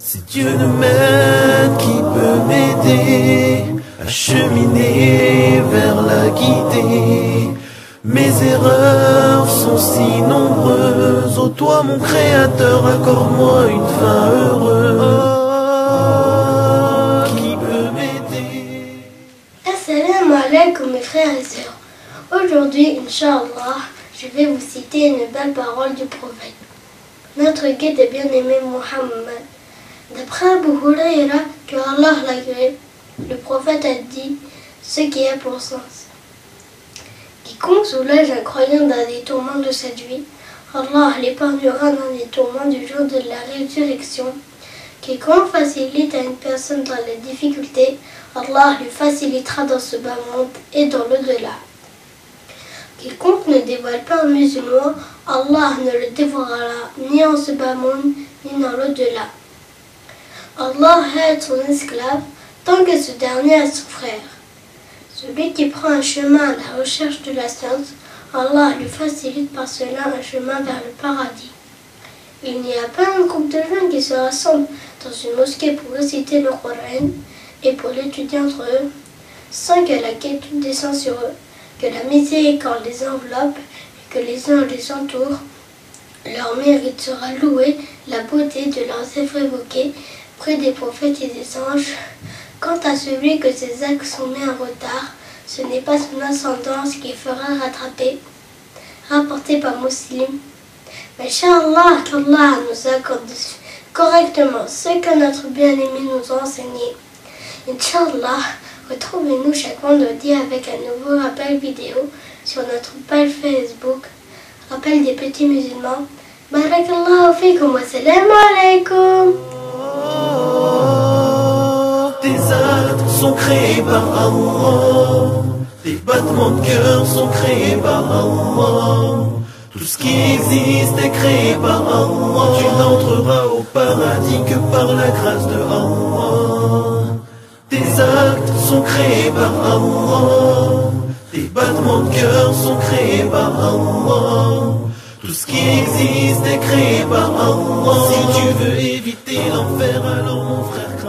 Si Dieu ne m'aide, qui peut m'aider à cheminer vers la guidée? Mes erreurs sont si nombreuses. Ô toi mon créateur, accorde-moi une fin heureuse. Qui peut m'aider? Assalamu alaikum mes frères et sœurs. Aujourd'hui, Inch'Allah, je vais vous citer une belle parole du prophète. Notre guide est bien-aimé Muhammad. D'après Abu Huraira, que Allah l'agrée, le prophète a dit ce qui a pour sens. Quiconque soulage un croyant dans les tourments de cette vie, Allah l'épargnera dans les tourments du jour de la résurrection. Quiconque facilite à une personne dans les difficultés, Allah lui facilitera dans ce bas monde et dans l'au-delà. Quiconque ne dévoile pas un musulman, Allah ne le dévoilera ni en ce bas monde, ni dans l'au-delà. Allah aide son esclave tant que ce dernier a son frère. Celui qui prend un chemin à la recherche de la science, Allah lui facilite par cela un chemin vers le paradis. Il n'y a pas un groupe de jeunes qui se rassemblent dans une mosquée pour réciter le Coran et pour l'étudier entre eux, sans que la quiétude descende sur eux, que la miséricorde les enveloppe et que les uns les entourent. Leur mérite sera loué, la beauté de leurs œuvres évoquées près des prophètes et des anges. Quant à celui que ses actes sont mis en retard, ce n'est pas son ascendance qui fera rattraper. Rapporté par Muslim. Mais Inch'Allah, qu'Allah nous accorde correctement ce que notre bien-aimé nous a enseigné. Inch'Allah, retrouvez-nous chaque vendredi avec un nouveau rappel vidéo sur notre page Facebook. Rappel des petits musulmans. Barakallahu fikum wa salam alaikum. Tes actes sont créés par Allah. Tes battements de cœur sont créés par Allah. Tout ce qui existe est créé par Allah. Tu n'entreras au paradis que par la grâce de Allah. Tes actes sont créés par Allah. Tes battements de cœur sont créés par Allah. Tout ce qui existe est créé par Allah. Si tu veux éviter l'enfer, alors mon frère,